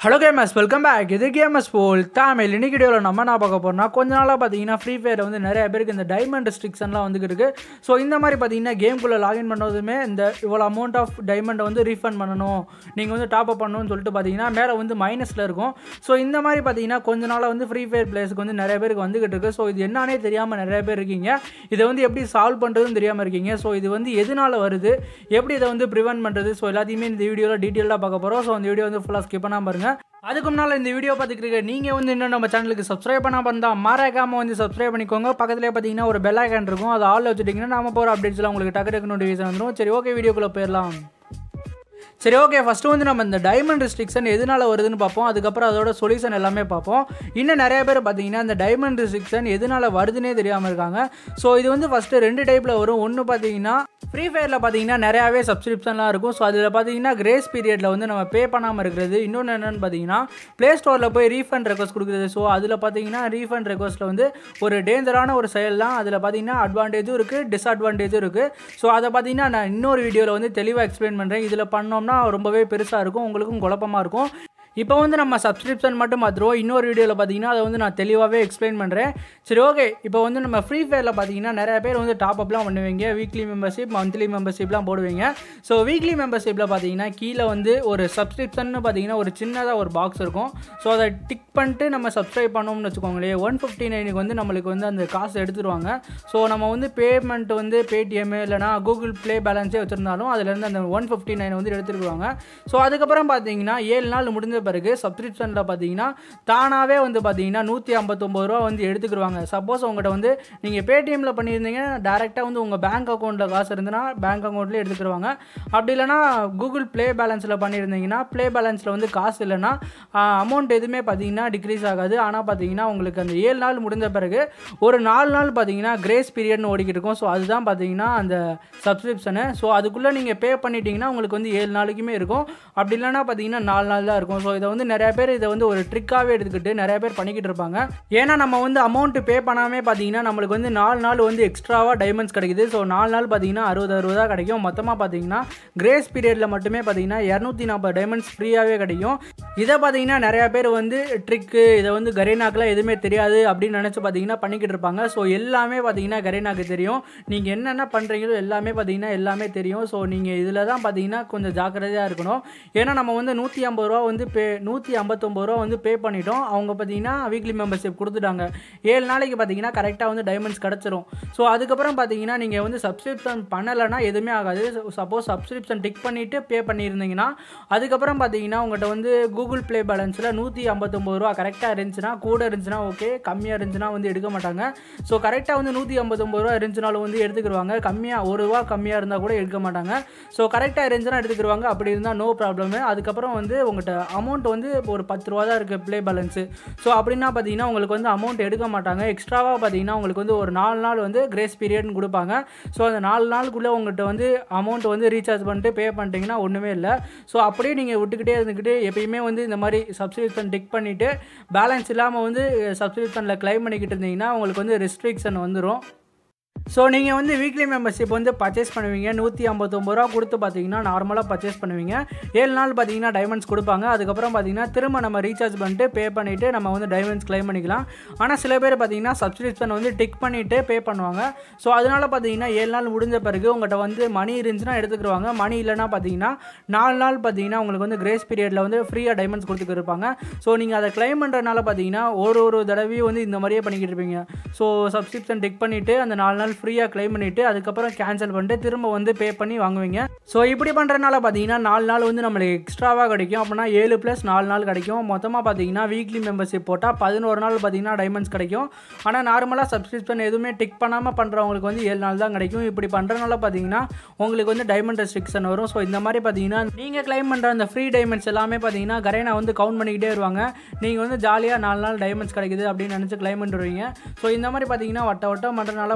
Hello gamers, welcome back. This is gamerzworldtamil. இன்னைக்கு வீடியோல நம்ம என்ன பார்க்க போறோம்னா கொஞ்ச நாளா பாத்தீங்கன்னா ஃப்ரீ ஃபயர் வந்து நிறைய பேருக்கு இந்த டைமண்ட் ரெஸ்ட்ரிக்ஷன்லாம் வந்து இருக்கு. சோ இந்த மாதிரி பாத்தீங்கன்னா கேம்க்குள்ள லாகின் பண்ணதுமே இந்த இவ்வளவு அமௌண்ட் ஆஃப் டைமண்ட் வந்து ரீஃபண்ட் பண்ணனும். நீங்க வந்து டாப் அப் பண்ணனும்னு சொல்லிட்டு பாத்தீங்கன்னா மேல வந்து மைனஸ்ல இருக்கும். சோ இந்த மாதிரி பாத்தீங்கன்னா கொஞ்ச நாளா வந்து ஃப்ரீ ஃபயர் பிளேயர்ஸ்க்கு வந்து நிறைய பேருக்கு வந்துகிட்டு இருக்கு. சோ இது என்னன்னே தெரியாம நிறைய பேர் இருக்கீங்க. இத வந்து எப்படி சால்வ் பண்றதுன்னு தெரியாம இருக்கீங்க. சோ இது வந்து எதனால வருது? எப்படி இத வந்து பிரிவென்ட் பண்றது? சோ எல்லாத்தையுமே இந்த வீடியோல டீடைலா பார்க்க போறோம். சோ இந்த வீடியோ வந்து ஃபுல்லா ஸ்கிப் பண்ணாம பாருங்க. அதுக்கு முன்னால இந்த வீடியோ பார்த்துக்கிட்டு நீங்க வந்து இன்னும் நம்ம சேனலுக்கு சப்ஸ்கிரைப் பண்ணாம இருந்தா மறக்காம வந்து சப்ஸ்கிரைப் பண்ணிக்கோங்க. பக்கத்துலயே பாத்தீங்கன்னா ஒரு பெல் ஐகான் இருக்கும். அது ஆல்ல வச்சிட்டீங்கன்னா நாம போற அப்டேட்ஸ்லாம் உங்களுக்கு டக்கு டக்கு நோட்டிஃபிகேஷன் வந்துரும். சரி ஓகே, வீடியோக்குள்ள போயிடலாம். சரி ஓகே, ஃபர்ஸ்ட் வந்து நம்ம இந்த டைமண்ட் ரெஸ்ட்ரிக்ஷன் எதனால வருதுன்னு பார்ப்போம். அதுக்கப்புறம் அதோட சொல்யூஷன் எல்லாமே பார்ப்போம். இன்னும் நிறைய பேர் பார்த்தீங்கன்னா இந்த டைமண்ட் ரெஸ்ட்ரிக்ஷன் எதனால வருதுன்னே தெரியாமல் இருக்காங்க. ஸோ இது வந்து ஃபர்ஸ்ட் ரெண்டு டைப்பில் வரும். ஒன்று பார்த்தீங்கன்னா ஃப்ரீ ஃபயரில் பார்த்தீங்கன்னா நிறையாவே சப்ஸ்கிரிப்ஷன்லாம் இருக்கும். ஸோ அதில் பார்த்தீங்கன்னா கிரேஸ் பீரியடில் வந்து நம்ம பே பண்ணாமல் இருக்கிறது. இன்னொன்று என்னென்னு பார்த்தீங்கன்னா ப்ளே ஸ்டோரில் போய் ரீஃபண்ட் ரெக்வஸ்ட் கொடுக்குறது. ஸோ அதில் பார்த்தீங்கன்னா ரீஃபண்ட் ரெக்வஸ்ட்டில் வந்து ஒரு டேஞ்சரான ஒரு செயல் தான். அதில் பார்த்தீங்கன்னா அட்வான்டேஜும் இருக்குது, டிஸ்அட்வான்டேஜும் இருக்குது. ஸோ அதை பார்த்தீங்கன்னா நான் இன்னொரு வீடியோவில் வந்து தெளிவாக எக்ஸ்பிளைன் பண்ணுறேன். இதில் பண்ணோம்னா ரொம்பவே பெருசாக இருக்கும், உங்களுக்கும் குழப்பமாக இருக்கும். இப்போ வந்து நம்ம சப்ஸ்கிரிப்ஷன் மட்டும் பார்த்துருவோம். இன்னொரு வீடியோவில் பார்த்தீங்கன்னா அதை வந்து நான் தெளிவாகவே எக்ஸ்பிளைன் பண்ணுறேன். சரி ஓகே, இப்போ வந்து நம்ம ஃப்ரீ ஃபயரில் பார்த்தீங்கன்னா நிறைய பேர் வந்து டாப் அப்லாம் பண்ணுவீங்க. வீக்லி மெம்பர்ஷிப், மந்த்லி மெம்பர்ஷிப்லாம் போடுவீங்க. ஸோ வீக்லி மெம்பர்ஷிப்பில் பார்த்தீங்கன்னா கீழே வந்து ஒரு சப்ஸ்கிரிப்ஷன் பார்த்தீங்கன்னா ஒரு சின்னதாக ஒரு பாக்ஸ் இருக்கும். ஸோ அதை டிக் பண்ணிட்டு நம்ம சப்ஸ்கிரைப் பண்ணோம்னு வச்சுக்கோங்களேன், 159 வந்து நம்மளுக்கு வந்து அந்த காசு எடுத்துருவாங்க. ஸோ நம்ம வந்து பேமெண்ட் வந்து பேடிஎம் இல்லைனா கூகுள் ப்ளே பேலன்ஸே வச்சுருந்தாலும் அதுலேருந்து அந்த 159 வந்து எடுத்துருவாங்க. ஸோ அதுக்கப்புறம் பார்த்தீங்கன்னா 7 நாள் முடிஞ்ச பிறகு சப்ஸ்கிரிப்ஷனில் பார்த்தீங்கன்னா தானாகவே வந்து பார்த்தீங்கன்னா 159 ரூபா வந்து எடுத்துக்கிடுவாங்க. சப்போஸ் உங்கள்கிட்ட வந்து நீங்கள் பேடிஎம்மில் பண்ணியிருந்தீங்க டேரெக்டாக வந்து உங்கள் பேங்க் அக்கௌண்ட்டில் காசு இருந்துன்னா பேங்க் அக்கௌண்ட்லேயே எடுத்துக்கிடுவாங்க. அப்படி இல்லைனா கூகுள் ப்ளே பேலன்ஸில் பண்ணியிருந்தீங்கன்னா ப்ளே பேலன்ஸில் வந்து காசு இல்லைன்னா அமௌண்ட் எதுவுமே பார்த்தீங்கன்னா டிக்ரீஸ் ஆகாது. ஆனால் பார்த்தீங்கன்னா உங்களுக்கு அந்த 7 நாள் முடிஞ்ச பிறகு ஒரு 4 நாள் பார்த்தீங்கன்னா கிரேஸ் பீரியட்னு ஓடிக்கிட்டு இருக்கும். ஸோ அதுதான் பார்த்தீங்கன்னா அந்த சப்ஸ்கிரிப்ஷனு. ஸோ அதுக்குள்ளே நீங்கள் பே பண்ணிட்டீங்கன்னா உங்களுக்கு வந்து 7 நாளைக்குமே இருக்கும். அப்படி இல்லைனா பார்த்தீங்கன்னா 4 நாள் தான் இருக்கும். ஸோ இதை வந்து நிறைய பேர் இதை வந்து ஒரு ட்ரிக்காகவே எடுத்துக்கிட்டு நிறைய பேர் பண்ணிக்கிட்டு இருப்பாங்க. ஏன்னா நம்ம வந்து அமௌண்ட் பே பண்ணாமே பார்த்தீங்கன்னா நம்மளுக்கு வந்து 4 நாள் வந்து எக்ஸ்ட்ராவாக டைமண்ட்ஸ் கிடைக்குது. ஸோ 4 நாள் பார்த்தீங்கன்னா 60 தான் கிடைக்கும். மொத்தமாக பார்த்தீங்கன்னா கிரேஸ் பீரியடில் மட்டுமே பார்த்தீங்கன்னா 240 டைமண்ட்ஸ் ஃப்ரீயாகவே கிடைக்கும். இதை பார்த்தீங்கன்னா நிறைய பேர் வந்து ட்ரிக்கு, இதை வந்து கரேனாக்கெலாம் எதுவுமே தெரியாது அப்படின்னு நினச்சி பார்த்தீங்கன்னா பண்ணிக்கிட்டு இருப்பாங்க. ஸோ எல்லாமே பார்த்தீங்கன்னா கரேனாக்கு தெரியும். நீங்கள் என்னென்ன பண்ணுறீங்களோ எல்லாமே பார்த்தீங்கன்னா எல்லாமே தெரியும். ஸோ நீங்கள் இதில் தான் பார்த்தீங்கன்னா கொஞ்சம் ஜாக்கிரதையாக இருக்கணும். ஏன்னா நம்ம வந்து 150 ரூபா வந்து 159 ரூபா வந்து பே பண்ணிட்டோம். அவங்க பார்த்தீங்கன்னா வீக்லி மெம்பர்ஷிப் கொடுத்துட்டாங்க. 7 நாளைக்கு பார்த்தீங்கன்னா கரெக்டாக வந்து டைமண்ட்ஸ் கிடச்சிரும். ஸோ அதுக்கப்புறம் பார்த்தீங்கன்னா நீங்கள் வந்து சப்ஸ்கிரிப்ஷன் பண்ணலைன்னா எதுவுமே ஆகாது. சப்போஸ் சப்ஸ்கிரிப்ஷன் டிக் பண்ணிவிட்டு பே பண்ணியிருந்தீங்கன்னா அதுக்கப்புறம் பார்த்தீங்கன்னா உங்கள்கிட்ட வந்து கூகுள் ப்ளே பேலன்ஸில் 159 ரூபா கரெக்டாக இருந்துச்சுன்னா, கூட இருந்துச்சுன்னா ஓகே, கம்மியாக இருந்துச்சுன்னா வந்து எடுக்க மாட்டாங்க. ஸோ கரெக்டாக வந்து 159 ரூபா இருந்துச்சுனாலும் வந்து எடுத்துக்கிடுவாங்க. கம்மியாக 1 ரூபா கம்மியாக இருந்தால் கூட எடுக்க மாட்டாங்க. ஸோ கரெக்டாக இருந்துச்சுன்னா எடுத்துக்கிடுவாங்க. அப்படி இருந்தால் நோ ப்ராப்ளம். அதுக்கப்புறம் வந்து உங்கள்கிட்ட அமௌண்ட் வந்து ஒரு 10 ரூபா தான் இருக்குது ப்ளே பேலன்ஸு. ஸோ அப்படின்னா பார்த்தீங்கன்னா உங்களுக்கு வந்து அமௌண்ட் எடுக்க மாட்டாங்க. எக்ஸ்ட்ராவாக பார்த்தீங்கன்னா உங்களுக்கு வந்து ஒரு 4 நாள் வந்து கிரேஸ் பீரியட்னு கொடுப்பாங்க. ஸோ அந்த 4 நாளுக்குள்ளே உங்கள்கிட்ட வந்து அமௌண்ட் வந்து ரீசார்ஜ் பண்ணிட்டு பே பண்ணிட்டீங்கன்னா ஒன்றுமே இல்லை. ஸோ அப்படியே நீங்கள் விட்டுக்கிட்டே இருந்துக்கிட்டு எப்பயுமே வந்து இந்த மாதிரி சப்ஸ்கிரிப்ஷன் டிக் பண்ணிவிட்டு பேலன்ஸ் இல்லாமல் வந்து சப்ஸ்கிரிப்ஷனில் கிளைம் பண்ணிக்கிட்டு இருந்தீங்கன்னா உங்களுக்கு வந்து ரெஸ்ட்ரிக்ஷன் வந்துடும். ஸோ நீங்கள் வந்து வீக்லி மெம்பர்ஷிப் வந்து பர்ச்சேஸ் பண்ணுவீங்க. 159 ரூபா கொடுத்து பார்த்தீங்கன்னா நார்மலாக பர்ச்சேஸ் பண்ணுவீங்க. 7 நாள் பார்த்தீங்கன்னா டைமண்ட்ஸ் கொடுப்பாங்க. அதுக்கப்புறம் பார்த்தீங்கன்னா திரும்ப நம்ம ரீசார்ஜ் பண்ணிட்டு பே பண்ணிவிட்டு நம்ம வந்து டைமண்ட்ஸ் கிளைம் பண்ணிக்கலாம். ஆனால் சில பேர் பார்த்தீங்கன்னா சப்ஸ்கிரிப்ஷன் வந்து டிக் பண்ணிவிட்டு பே பண்ணுவாங்க. ஸோ அதனால் பார்த்தீங்கன்னா 7 நாள் முடிஞ்ச பிறகு உங்கள்கிட்ட வந்து மணி இருந்துச்சுன்னா எடுத்துக்கிடுவாங்க. மணி இல்லைனா பார்த்தீங்கன்னா 4 நாள் பார்த்தீங்கன்னா உங்களுக்கு வந்து கிரேஸ் பீரியடில் வந்து ஃப்ரீயாக டைமண்ட்ஸ் கொடுத்துட்டு இருப்பாங்க. ஸோ நீங்கள் அதை கிளைம் பண்ணுறதுனால பார்த்தீங்கன்னா ஒரு தடவையும் வந்து இந்த மாதிரியே பண்ணிக்கிட்டு இருப்பீங்க. ஸோ சப்ஸ்கிரிப்ஷன் டிக் பண்ணிவிட்டு அந்த 4 நாள் ஃப்ரீயாக கிளைம் பண்ணிவிட்டு அதுக்கப்புறம் கேன்சல் பண்ணிட்டு திரும்ப வந்து பே பண்ணி வாங்குவீங்க. ஸோ இப்படி பண்ணுறதுனால பார்த்தீங்கன்னா 4 நாள் வந்து நம்மளுக்கு எக்ஸ்ட்ராவாக கிடைக்கும். அப்படின்னா 7 + 4 நாள் கிடைக்கும். மொத்தமாக பார்த்தீங்கன்னா வீக்லி மெம்பர்ஷிப் போட்டால் 11 நாள் பார்த்தீங்கன்னா டைமண்ட்ஸ் கிடைக்கும். ஆனால் நார்மலாக சப்ஸ்கிரிப்ஷன் எதுவுமே டிக் பண்ணாமல் பண்ணுறவங்களுக்கு வந்து 7 நாள் தான் கிடைக்கும். இப்படி பண்ணுறதுனால பார்த்தீங்கன்னா உங்களுக்கு வந்து டைமண்ட் ரெஸ்ட்ரிக்ஷன் வரும். ஸோ இந்த மாதிரி பார்த்தீங்கன்னா நீங்கள் கிளைம் பண்ணுற அந்த ஃப்ரீ டைமண்ட்ஸ் எல்லாமே பார்த்தீங்கன்னா கரேனா வந்து கவுண்ட் பண்ணிக்கிட்டே வருவாங்க. நீங்கள் வந்து ஜாலியாக 4 நாள் டைமண்ட்ஸ் கிடைக்குது அப்படின்னு நினச்சி கிளைம் பண்ணிடுவீங்க. ஸோ இந்த மாதிரி பார்த்தீங்கன்னா வட்டம் பண்ணுறதுனால பார்த்தீங்கன்னா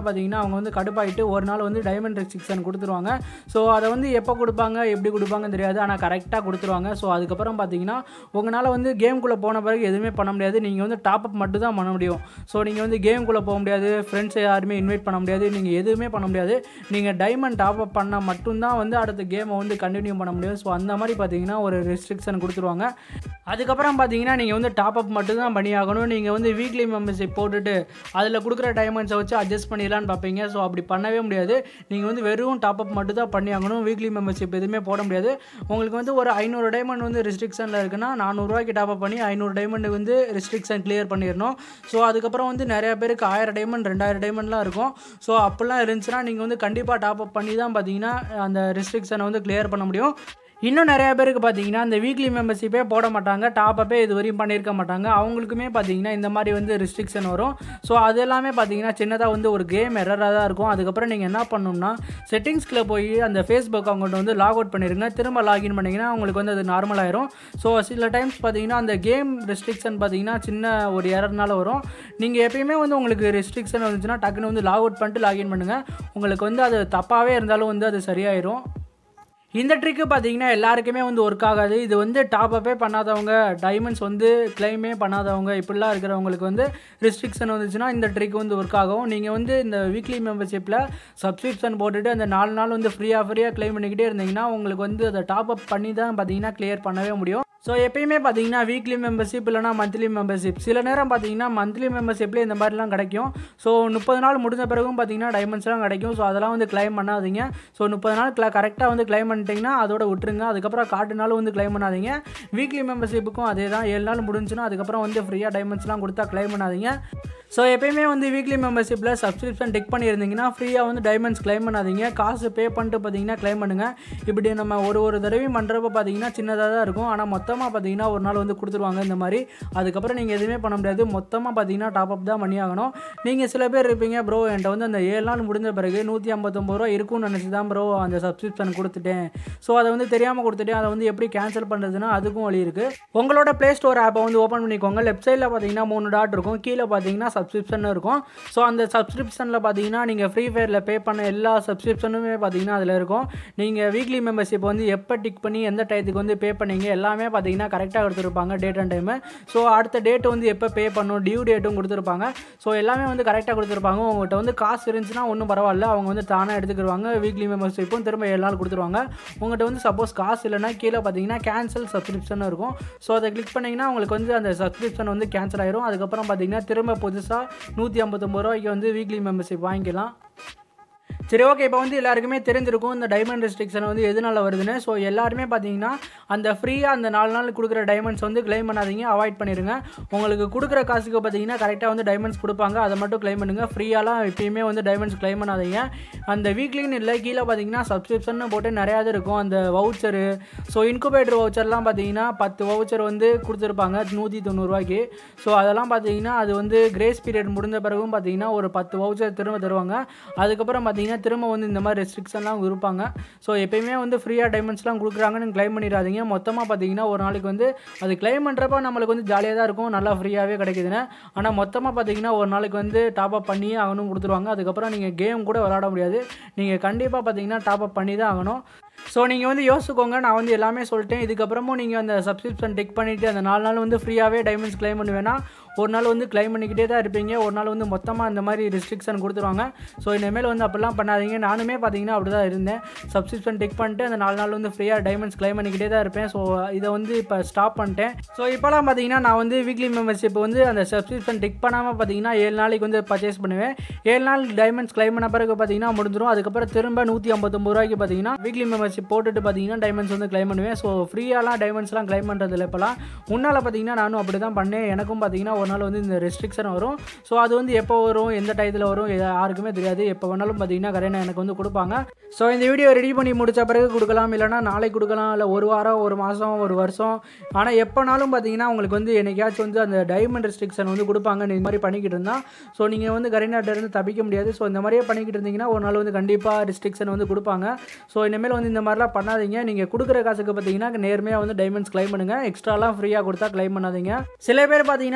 அவங்க வந்து கடுப்பாயிட்டு ஒரு நாள் வந்து டைமண்ட் ரெஸ்ட்ரிக்ஷன் கொடுத்துருவாங்க. ஸோ அதை வந்து எப்போ கொடுப்பாங்க எப்படி கொடுப்பாங்கன்னு தெரியாது, ஆனால் கரெக்டாக கொடுத்துருவாங்க. ஸோ அதுக்கப்புறம் பார்த்தீங்கன்னா உங்களால் வந்து கேம்குள்ளே போன பிறகு எதுவுமே பண்ண முடியாது, நீங்கள் வந்து டாப் அப் மட்டும் தான் பண்ண முடியும். ஸோ நீங்கள் வந்து கேம்குள்ளே போக முடியாது, ஃப்ரெண்ட்ஸை யாருமே இன்வைட் பண்ண முடியாது, நீங்கள் எதுவுமே பண்ண முடியாது. நீங்கள் டைமண்ட் டாப் அப் பண்ணால் மட்டும்தான் வந்து அடுத்த கேமை வந்து கண்டினியூ பண்ண முடியும். ஸோ அந்த மாதிரி பார்த்தீங்கன்னா ஒரு ரெஸ்ட்ரிக்ஷன் கொடுத்துருவாங்க. அதுக்கப்புறம் பார்த்தீங்கன்னா நீங்கள் வந்து டாப் அப் மட்டும் தான் பண்ணி ஆகணும். நீங்கள் வந்து வீக்லி மெம்பர்ஷிப் போட்டுட்டு அதில் கொடுக்குற டைமண்ட்ஸை வச்சு அட்ஜஸ்ட் பண்ணிடலான்னு பார்ப்பீங்க. ஸோ அப்படி பண்ணவே முடியாது. நீங்கள் வந்து வெறும் டாப் அப் மட்டும் தான் பண்ணி ஆகணும். வீக்லி மெம்பர்ஷிப் எதுவுமே போட முடியாது. உங்களுக்கு வந்து ஒரு 500 டைமண்ட் வந்து ரெஸ்ட்ரிக்ஷனில் இருக்குன்னா 400 ரூபாய்க்கு டாப் அப் பண்ணி 500 டைமண்ட் வந்து ரெஸ்ட்ரிக்ஷன் கிளியர் பண்ணிடணும். ஸோ அதுக்கப்புறம் வந்து நிறைய பேருக்கு 1000 டைமண்ட் 2000 டைமண்ட்லாம் இருக்கும். ஸோ அப்படிலாம் இருந்துச்சுன்னா நீங்கள் வந்து கண்டிப்பாக டாப் அப் பண்ணி தான் பார்த்தீங்கன்னா அந்த ரெஸ்ட்ரிக்ஷனை வந்து கிளியர் பண்ண முடியும். இன்னும் நிறையா பேருக்கு பார்த்தீங்கன்னா இந்த வீக்லி மெம்பர்ஷிப்பே போட மாட்டாங்க, டாப் அப்பே இது வரையும் பண்ணியிருக்க மாட்டாங்க. அவங்களுக்குமே பார்த்தீங்கன்னா இந்த மாதிரி வந்து ரெஸ்ட்ரிக்ஷன் வரும். ஸோ அது எல்லாமே பார்த்தீங்கன்னா சின்னதாக வந்து ஒரு கேம் எரராக தான் இருக்கும். அதுக்கப்புறம் நீங்கள் என்ன பண்ணணும்னா செட்டிங்ஸ்குள்ளே போய் அந்த ஃபேஸ்புக் அக்கௌண்ட் வந்து லாக் அவுட் பண்ணிடுங்க. திரும்ப லாகின் பண்ணிங்கன்னா உங்களுக்கு வந்து அது நார்மல் ஆயிரும். ஸோ சில டைம்ஸ் பார்த்தீங்கன்னா அந்த கேம் ரெஸ்ட்ரிக்ஷன் பார்த்தீங்கன்னா சின்ன ஒரு எரர்னால வரும். நீங்கள் எப்பயுமே வந்து உங்களுக்கு ரெஸ்ட்ரிக்ஷன் வந்துச்சுன்னா டக்குன்னு வந்து லாக் அவுட் பண்ணிட்டு லாகின் பண்ணுங்கள். உங்களுக்கு வந்து அது தப்பாகவே இருந்தாலும் வந்து அது சரியாயிரும். இந்த ட்ரிக்கு பார்த்தீங்கன்னா எல்லாருக்குமே வந்து ஒர்க் ஆகாது. இது வந்து டாப் அப்பே பண்ணாதவங்க, டைமண்ட்ஸ் வந்து கிளைமே பண்ணாதவங்க, இப்படிலாம் இருக்கிறவங்களுக்கு வந்து ரெஸ்ட்ரிக்ஷன் வந்துச்சுன்னா இந்த ட்ரிக் வந்து ஒர்க் ஆகும். நீங்கள் வந்து இந்த வீக்லி மெம்பர்ஷிப்பில் சப்ஸ்கிரிப்ஷன் போட்டுட்டு அந்த 4 நாள் வந்து ஃப்ரீயாக கிளைம் பண்ணிக்கிட்டே இருந்தீங்கன்னா உங்களுக்கு வந்து அதை டாப் அப் பண்ணி தான் பார்த்தீங்கன்னா கிளியர் பண்ணவே முடியும். ஸோ எப்பயுமே பார்த்தீங்கன்னா வீக்லி மெம்பர்ஷிப் இல்லைனா மந்த்லி மெம்பர்ஷிப், சில நேரம் பார்த்தீங்கன்னா மந்த்லி மெம்பர்ஷிப்லேயே இந்த மாதிரிலாம் கிடைக்கும். ஸோ 30 நாள் முடிஞ்ச பிறகும் பார்த்தீங்கன்னா டைமண்ட்ஸ்லாம் கிடைக்கும். ஸோ அதெல்லாம் வந்து கிளைம் பண்ணாதீங்க. ஸோ 30 நாள் கரெக்டாக வந்து கிளைம் பண்ணிட்டீங்கன்னா அதோட விட்டுருங்க. அதுக்கப்புறம் காட்டுனாலும் வந்து கிளைம் பண்ணாதீங்க. வீக்லி மெம்பர்ஷிப்புக்கும் அதே தான், 7 நாள் முடிஞ்சுன்னா அதுக்கப்புறம் வந்து ஃப்ரீயாக டைமண்ட்ஸ்லாம் கொடுத்தா கிளைம் பண்ணாதீங்க. ஸோ எப்பயுமே வந்து வீக்லி மெம்பர்ஷிப்பில் சப்ஸ்கிரிப்ஷன் டிக் பண்ணியிருந்தீங்கன்னா ஃப்ரீயாக வந்து டைமண்ட்ஸ் கிளைம் பண்ணாதீங்க, காசு பே பண்ணிட்டு பார்த்தீங்கன்னா கிளைம் பண்ணுங்கள். இப்படி நம்ம ஒரு தடவையும் பண்ணுறப்ப பார்த்தீங்கன்னா சின்னதாக தான் இருக்கும், ஆனால் மொத்தமாக பார்த்தீங்கன்னா ஒரு நாள் வந்து கொடுத்துருவாங்க இந்த மாதிரி. அதுக்கப்புறம் நீங்கள் எதுவுமே பண்ண முடியாது, மொத்தமாக பார்த்தீங்கன்னா டாப் அப் தான் பண்ணி ஆகணும். நீங்கள் சில பேர் இருப்பீங்க, ப்ரோ என்கிட்ட வந்து அந்த 7 நாள் முடிஞ்ச பிறகு 159 ரூபா இருக்கும்னு நினச்சி தான் ப்ரோ அந்த சப்ஸ்கிரிப்ஷன் கொடுத்துட்டேன். ஸோ அதை வந்து தெரியாமல் கொடுத்துட்டேன், அதை வந்து எப்படி கேன்சல் பண்ணுறதுன்னா அதுக்கும் வழி இருக்குது. உங்களோட ப்ளே ஸ்டோர் ஆப்பை வந்து ஓப்பன் பண்ணிக்கோங்க. லெஃப்ட் சைடில் பார்த்தீங்கன்னா 3 டாட் இருக்கும், கீழே பார்த்தீங்கன்னா சப்ஸ்கிரிப்ஷன் இருக்கும். ஸோ அந்த சப்ஸ்கிரிப்ஷனில் பார்த்தீங்கன்னா நீங்கள் ஃப்ரீ ஃபயரில் பே பண்ண எல்லா சப்ஸ்கிரிப்ஷனுமே பார்த்தீங்கன்னா அதில் இருக்கும். நீங்கள் வீக்லி மெம்பர்ஷிப் வந்து எப்போ டிக் பண்ணி எந்த டயத்துக்கு வந்து பே பண்ணீங்க எல்லாமே பார்த்தீங்கன்னா கரெக்டாக கொடுத்துருப்பாங்க, டேட் அண்ட் டைமு. ஸோ அடுத்த டேட் வந்து எப்போ பே பண்ணணும், டியூ டேட்டும் கொடுத்துருப்பாங்க. ஸோ எல்லாமே வந்து கரெக்டாக கொடுத்துருப்பாங்க. உங்கள்கிட்ட வந்து காசு இருந்துச்சுன்னா ஒன்றும் பரவாயில்ல, அவங்க வந்து தானாக எடுத்துக்கிடுவாங்க. வீக்லி மெம்பர்ஷிப்பும் திரும்ப 7 நாள் கொடுத்துருவாங்க. உங்கள்கிட்ட வந்து சப்போஸ் காசு இல்லைனா கீழே பார்த்தீங்கன்னா கேன்சல் சப்ஸ்கிரிப்ஷன் இருக்கும். ஸோ அதை கிளிக் பண்ணிங்கன்னா உங்களுக்கு வந்து அந்த சப்ஸ்கிரிப்ஷன் வந்து கேன்சல் ஆயிரும். அதுக்கப்புறம் பார்த்தீங்கன்னா திரும்ப புதுசாக 159 ரூபாய்க்கு வந்து வீக்லி மெம்பர்ஷிப் வாங்கிக்கலாம். சரி, ஓகே. இப்போ வந்து எல்லாருக்குமே தெரிஞ்சிருக்கும் இந்த டைமண்ட் ரெஸ்ட்ரிக்ஷன் வந்து எதனால வருதுன்னு. ஸோ எல்லாருமே பார்த்தீங்கன்னா அந்த ஃப்ரீயாக அந்த 4 நாள் கொடுக்குற டைமண்ட்ஸ் வந்து கிளைம் பண்ணாதீங்க, அவாய்ட் பண்ணிடுங்க. உங்களுக்கு கொடுக்குற காசுக்கு பார்த்தீங்கன்னா கரெக்டாக வந்து டைமண்ட்ஸ் கொடுப்பாங்க, அதை மட்டும் கிளைம் பண்ணுங்கள். ஃப்ரீயாலாம் எப்பயுமே வந்து டைமண்ட்ஸ் கிளைம் பண்ணாதீங்க. அந்த வீக்லின்னு இல்லை, கீழே பார்த்தீங்கன்னா சப்ஸ்கிரிப்ஷன் போட்டு நிறையா இது இருக்கும். அந்த வவுச்சரு, ஸோ இன்குபேட்டர் வவுச்சர்லாம் பார்த்தீங்கன்னா 10 வவுச்சர் வந்து கொடுத்துருப்பாங்க 190 ரூபாய்க்கு. ஸோ அதெல்லாம் பார்த்தீங்கன்னா அது வந்து கிரேஸ் பீரியட் முடிஞ்ச பிறகும் பார்த்தீங்கன்னா ஒரு 10 வவுச்சர் திரும்ப தருவாங்க. அதுக்கப்புறம் பார்த்தீங்கன்னா திரும்ப வந்து இந்த மாதிரி ரெஸ்ட்ரிக்ஷன்லாம் இருப்பாங்க. ஸோ எப்பயுமே வந்து ஃப்ரீயாக டைமண்ட்ஸ்லாம் கொடுக்குறாங்கன்னு கிளைம் பண்ணிடாதீங்க. மொத்தமாக பார்த்தீங்கன்னா ஒரு நாளைக்கு வந்து அது கிளைம் பண்ணுறப்ப நம்மளுக்கு வந்து ஜாலியாக தான் இருக்கும், நல்லா ஃப்ரீயாகவே கிடைக்குதுன்னு. ஆனால் மொத்தமாக பார்த்தீங்கன்னா ஒரு நாளைக்கு வந்து டாப் அப் பண்ணியே ஆகணும் கொடுத்துருவாங்க. அதுக்கப்புறம் நீங்கள் கேம் கூட விளாட முடியாது, நீங்கள் கண்டிப்பாக பார்த்தீங்கன்னா டாப் அப் பண்ணி தான் ஆகணும். ஸோ நீங்கள் வந்து யோசிச்சுக்கோங்க, நான் வந்து எல்லாமே சொல்லிட்டேன். இதுக்கப்புறமும் நீங்கள் அந்த சப்ஸ்கிரிப்ஷன் டிக் பண்ணிவிட்டு அந்த 4 நாள் வந்து ஃப்ரீயாகவே டைமண்ட்ஸ் கிளைம் பண்ணுவேன்னா ஒரு நாள் வந்து கிளைம் பண்ணிக்கிட்டே தான் இருப்பீங்க, ஒரு நாள் வந்து மொத்தமாக இந்த மாதிரி ரெஸ்ட்ரிக்ஷன் கொடுத்துருவாங்க. ஸோ இனிமேல் வந்து அப்படிலாம் பண்ணாதீங்க. நானுமே பார்த்தீங்கன்னா அப்படி தான் இருந்தேன், சப்ஸ்கிரிப்ஷன் டிக் பண்ணிட்டு அந்த 4 நாள் வந்து ஃப்ரீயாக டைமண்ட்ஸ் கிளைம் பண்ணிக்கிட்டே தான் இருப்பேன். ஸோ இதை வந்து இப்போ ஸ்டாப் பண்ணிட்டேன். ஸோ இப்போலாம் பார்த்தீங்கன்னா நான் வந்து வீக்லி மெம்பர்ஷிப் வந்து அந்த சப்ஸ்கிரிப்ஷன் டிக் பண்ணாமல் பார்த்தீங்கன்னா 7 நாளைக்கு வந்து பர்ச்சேஸ் பண்ணுவேன். 7 நாள் டைமண்ட்ஸ் கிளைம் பண்ண பிறகு பார்த்தீங்கன்னா முடிஞ்சிடும். அதுக்கப்புறம் திரும்ப 159 ரூபாய்க்கு பார்த்தீங்கன்னா வீக்லி மெம்பர்ஷிப் போட்டுட்டு பார்த்தீங்கன்னா டைமண்ட்ஸ் வந்து கிளைம் பண்ணுவேன். ஸோ ஃப்ரீயாலாம் டைமண்ட்ஸ்லாம் கிளைம் பண்ணுறதில்ல இப்போலாம். முன்னால் பார்த்தீங்கன்னா நானும் அப்படி தான் பண்ணேன். எனக்கும் பார்த்தீங்கன்னா ஒரு நாள் வந்து இந்த ரெஸ்ட்ரிக்ஷன் வரும். ஸோ அது வந்து எப்போ வரும், எந்த டயத்தில் வரும் யாருக்குமே தெரியாது. எப்போ வேணாலும் பார்த்தீங்கன்னா கரெக்டாக எனக்கு வந்து கொடுப்பாங்க. ஸோ இந்த வீடியோ ரெடி பண்ணி முடித்த பிறகு கொடுக்கலாம், இல்லைனா நாளைக்கு கொடுக்கலாம், இல்லை ஒரு வாரம், ஒரு மாதம், ஒரு வருஷம். ஆனால் எப்போனாலும் பார்த்தீங்கன்னா உங்களுக்கு வந்து என்னைக்காச்சும் வந்து அந்த டைமண்ட் ரெஸ்ட்ரிக்ஷன் வந்து கொடுப்பாங்க. இந்த மாதிரி பண்ணிக்கிட்டு இருந்தால் ஸோ நீங்கள் வந்து கரெக்டாக தப்பிக்க முடியாது. ஸோ இந்த மாதிரியே பண்ணிக்கிட்டு இருந்தீங்கன்னா ஒரு நாள் வந்து கண்டிப்பாக ரெஸ்ட்ரிக்ஷன் வந்து கொடுப்பாங்க. ஸோ இனிமேல் வந்து இந்த மாதிரிலாம் பண்ணாதீங்க. நீங்கள் கொடுக்குற காசுக்கு பார்த்தீங்கன்னா நேர்மையாக வந்து டைமண்ட்ஸ் கிளைம் பண்ணுங்கள், எக்ஸ்ட்ராலாம் ஃப்ரீயாக கொடுத்தா கிளைம் பண்ணாதீங்க. சில பேர் பார்த்தீங்கன்னா இந்த பூயா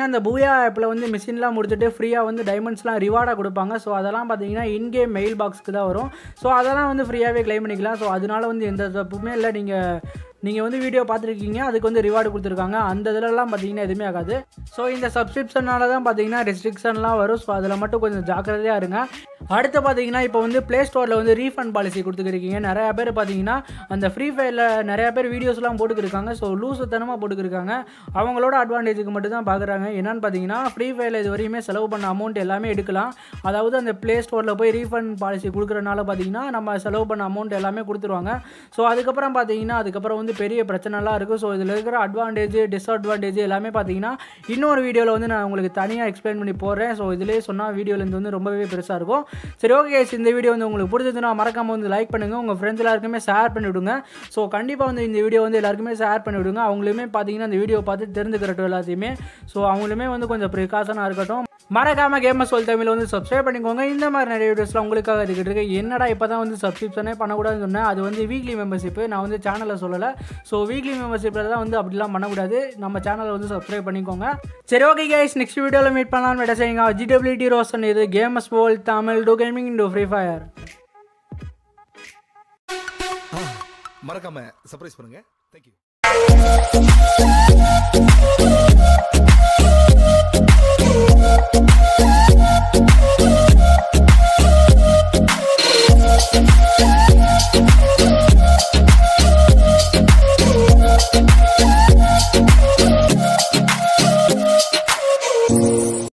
யூயா ஆப்பில் வந்து மிஷின்லாம் முடிச்சுட்டு ஃப்ரீயாக வந்து டைமண்ட்ஸ்லாம் ரிவார்டாக கொடுப்பாங்க. ஸோ அதெல்லாம் பார்த்தீங்கன்னா இன்கேம் மெயில் பாக்ஸ்க்கு தான் வரும். ஸோ அதெல்லாம் வந்து ஃப்ரீயாகவே க்ளைம் பண்ணிக்கலாம். ஸோ அதனால வந்து எந்த தப்புமே இல்லை. நீங்கள் வந்து வீடியோ பார்த்துருக்கீங்க, அதுக்கு வந்து ரிவார்டு கொடுத்துருக்காங்க. அந்த இதிலலாம் பார்த்தீங்கன்னா எதுவுமே ஆகாது. ஸோ இந்த சப்ஸ்கிரிப்ஷனால தான் பார்த்தீங்கன்னா ரெஸ்ட்ரிக்ஷன்லாம் வரும். ஸோ அதில் மட்டும் கொஞ்சம் ஜாக்கிரதையாக இருங்க. அடுத்து பார்த்தீங்கன்னா இப்போ வந்து ப்ளே ஸ்டோரில் வந்து ரீஃபண்ட் பாலிசி கொடுத்துருக்கீங்க. நிறையா பேர் பார்த்தீங்கன்னா அந்த ஃப்ரீ ஃபயரில் நிறையா பேர் வீடியோஸ்லாம் போட்டுக்கிருக்காங்க. ஸோ லூசுத்தனமாக போட்டுக்கிருக்காங்க. அவங்களோட அட்வான்டேஜுக்கு மட்டும் தான் பார்க்குறாங்க. என்னென்னு பார்த்தீங்கன்னா ஃப்ரீ ஃபயரில் இது வரையுமே செலவு பண்ண அமௌண்ட் எல்லாமே எடுக்கலாம். அதாவது அந்த ப்ளே ஸ்டோரில் போய் ரீஃபண்ட் பாலிசி கொடுக்குறனால பார்த்தீங்கன்னா நம்ம செலவு பண்ண அமௌண்ட் எல்லாமே கொடுத்துருவாங்க. ஸோ அதுக்கப்புறம் பார்த்தீங்கன்னா அதுக்கப்புறம் வந்து பெரிய பிரச்சனைலாம் இருக்குது. ஸோ இதில் இருக்கிற அட்வான்டேஜ் டிஸ்அட்வான்டேஜ் எல்லாமே பார்த்தீங்கன்னா இன்னொரு வீடியோவில் வந்து நான் உங்களுக்கு தனியாக எக்ஸ்பிளைன் பண்ணி போடுறேன். ஸோ இதிலே சொன்னால் வீடியோலேருந்து வந்து ரொம்பவே பெருசாக இருக்கும். சரி, ஓகே கைஸ், இந்த வீடியோ வந்து உங்களுக்கு பிடிச்சதுன்னா மறக்காமல் வந்து லைக் பண்ணுங்கள். உங்கள் ஃப்ரெண்ட்ஸ் எல்லாருக்குமே ஷேர் பண்ணி விடுங்க. ஸோ கண்டிப்பாக வந்து இந்த வீடியோ வந்து எல்லாருக்குமே ஷேர் பண்ணி விடுங்க. அவங்களுமே பார்த்தீங்கன்னா இந்த வீடியோ பார்த்து தெரிஞ்சுக்கிறட்டும் எல்லாத்தையுமே. ஸோ அவங்களுமே வந்து கொஞ்சம் ப்ரிகாஷனாக இருக்கட்டும். மறக்காமல் கேமர்ஸ் வேர்ல்ட் தமிழ் வந்து சப்ஸ்கிரைப் பண்ணிக்கோங்க. இந்த மாதிரி நிறைய வீடியோஸ்லாம் உங்களுக்காக இருக்கிட்டு இருக்கு. என்னடா இப்போ தான் வந்து சப்ஸ்கிரிப்ஷனே பண்ணக்கூடாதுன்னு சொன்னேன். அது வந்து வீக்லி மெம்பர்ஷிப்பு, நான் வந்து சேனலில் சொல்லலை. ஸோ வீக்லி மெம்பர்ஷிப்பில் தான் வந்து அப்படிலாம் பண்ணக்கூடாது. நம்ம சேனலை வந்து சப்ஸ்கிரைப் பண்ணிக்கோங்க. சரி, ஓகே கைஸ், நெக்ஸ்ட் வீடியோவில் மீட் பண்ணலாம்னு விட செய்யுங்க. GWT ரோஷன், இது gamers world Tamil, to gaming into free fire. மறக்காம சர்ப்ரைஸ் பண்ணுங்க. Thank you.